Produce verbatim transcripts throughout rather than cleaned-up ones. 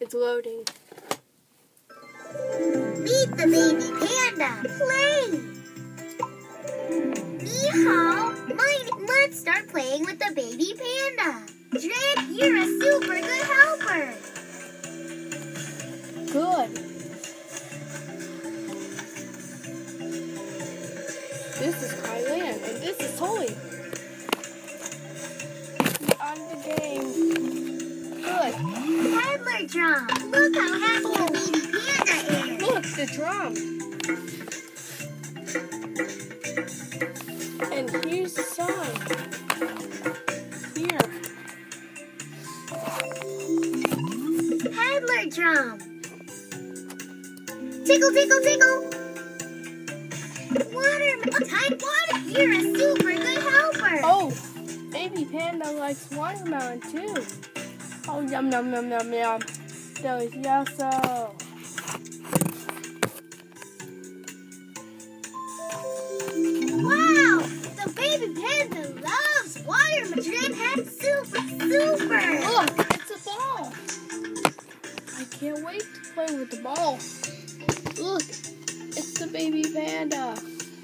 It's loading. Meet the baby panda. Play. Yeehaw! My, let's start playing with the baby panda. Drake, you're a super good helper. Good. This is Thailand, and this is Holly. On the game. Good. Peddler drum. Look how happy the baby panda is. Look, the drum. And here's the song. Here. Peddler drum. Tickle, tickle, tickle. Watermelon. Time water. You're a super good helper. Oh, baby panda likes watermelon too. Oh, yum, yum, yum, yum, yum. Delicioso. Wow! The baby panda loves watermelon. Drake had super, super. Look, it's a ball. I can't wait to play with the ball. Look, it's the baby panda.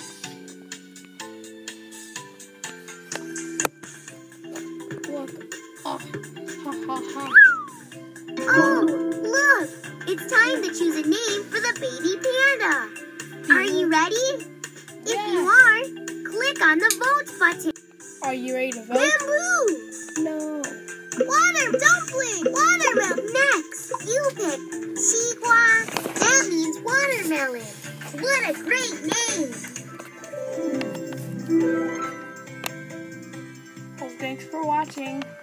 Look. Oh, ha, ha, ha. Oh, look! It's time to choose a name for the baby panda. Are you ready? If Yeah. you are, click on the vote button. Are you ready to vote? Bamboo! No. Water dumpling! Watermelon next! You pick Chihuahua. That means watermelon. What a great name! Well, thanks for watching.